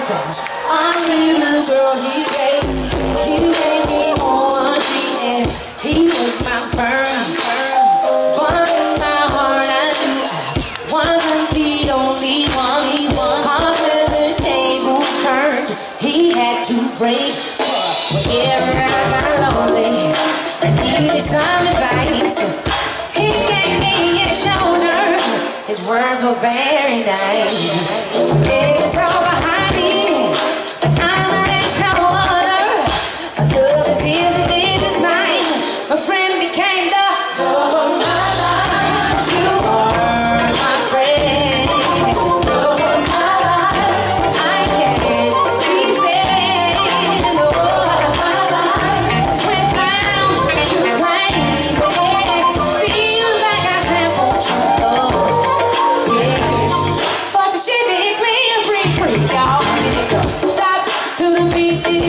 I'm the girl he made me want and he was my firm. One in my heart I knew I wasn't the only one. Hard when the tables turned, he had to break. Whenever I got lonely, I needed some advice. He gave me his shoulder, his words were very nice. It's all behind me, I'm the rich water. My love is his and this is mine. My friend became the love of my life. You are my friend, love of my life. I can't be saying no of my life without you playing. Feels like I said for true, yeah. But the shit ain't clear, free, y'all. Stop to the beat, bitty,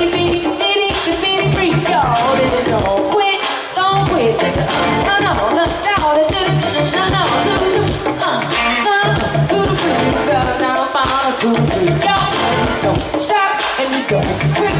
free, y'all. Don't quit, don't quit. No, to the free, now to the free, y'all. Don't stop and you don't quit.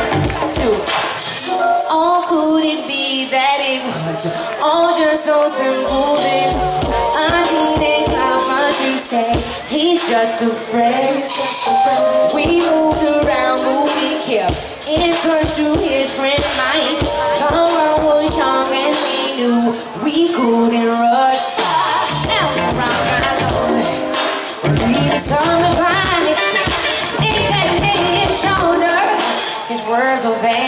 Oh, could it be that it was all just so simple then? A teenage lover, you say he's just a friend. We moved around, but we kept in touch through his friend Mike. The world was young and we knew we couldn't rush. Now we're around my Lord, we need some advice. He gave me his shoulder, his words were vague.